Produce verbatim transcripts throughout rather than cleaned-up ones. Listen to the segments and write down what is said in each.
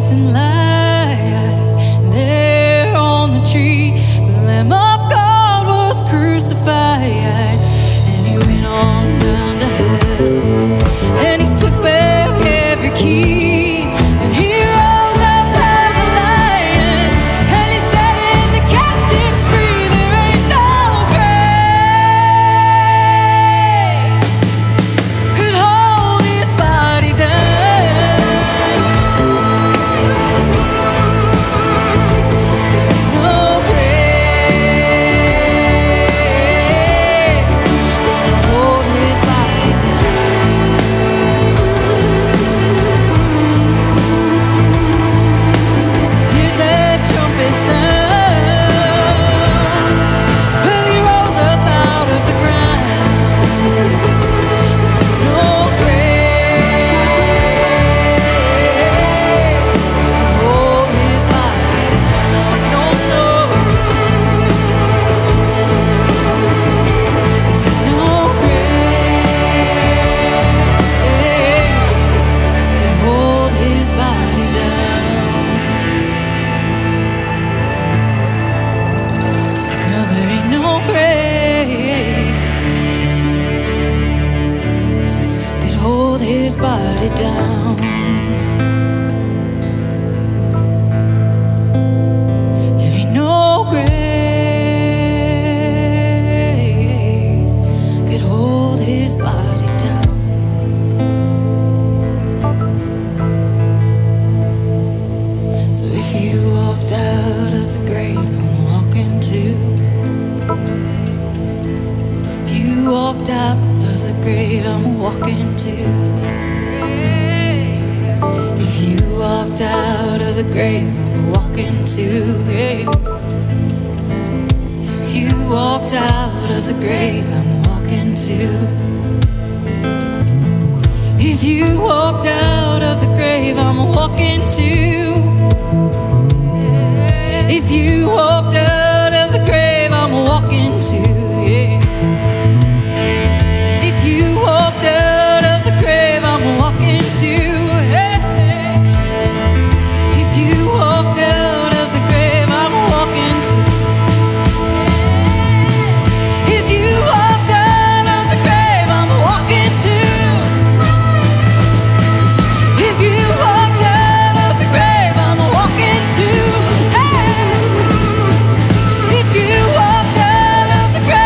death and life. And there on the tree, the Lamb of God was crucified. And he went on down to hell, and he took back every key. And he rose up as a lion, and he setting the captives free. There ain't no grave could hold his body down. There ain't no grave gonna hold his body down. And here's that trumpet sound. Well, he rose up out of the ground. No grave can hold his body down. No, no. No grave can hold his body down. No, there ain't no grave could hold his body down. There ain't no grave could hold his body down. So if you walked out of the grave, I'm walking too. If you walked out of the grave, I'm walking too. If you walked out of the grave, I'm walking too. Yeah. If you walked out of the grave, I'm walking too. If you walked out of the grave, I'm walking too. If you walked out of the grave, I'm walking too. Yeah. If you walked out of the grave, I'm walking too. Hey. If you walked out of the grave, I'm walking too. If you walked out of the grave, I'm walking too. If you walked out of the grave, I'm walking too. Hey. If you walked out of the grave,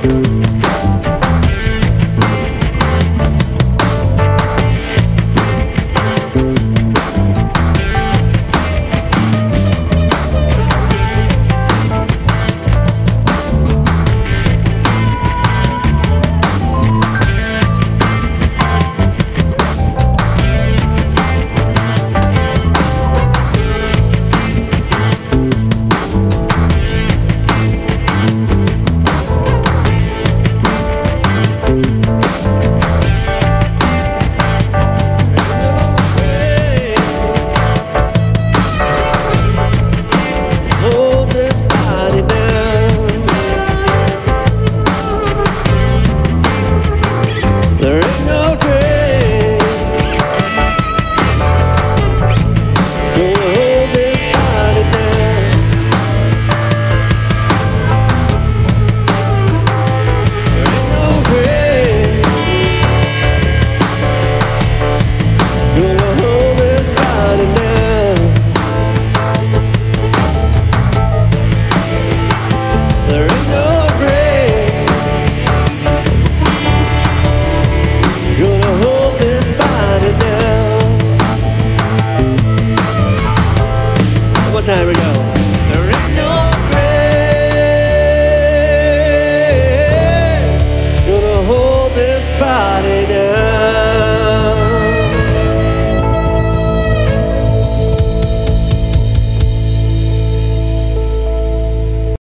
Thank